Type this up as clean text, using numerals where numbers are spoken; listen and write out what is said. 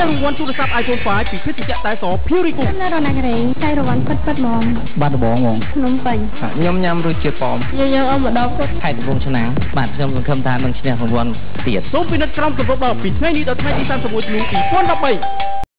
រង្វាន់ទូរស័ព្ទ iPhone 5 ពីភេសជ្ជៈតែស Puriku នៅរណាករេតែរង្វាន់ពិតហ្មងបាត់ដំបងភ្នំពេញខ្ញុំញ៉ាំរសជាតិប៉មយើងអមម្ដងពុតខេត្តកំពង់ឆ្នាំងបាទខ្ញុំសង្ឃឹមថានឹងឈ្នះរង្វាន់ទៀតសូមពិនិត្យក្រមគម្រប់ដល់ពីថ្ងៃនេះដល់ថ្ងៃទី31 ធ្នូ 2013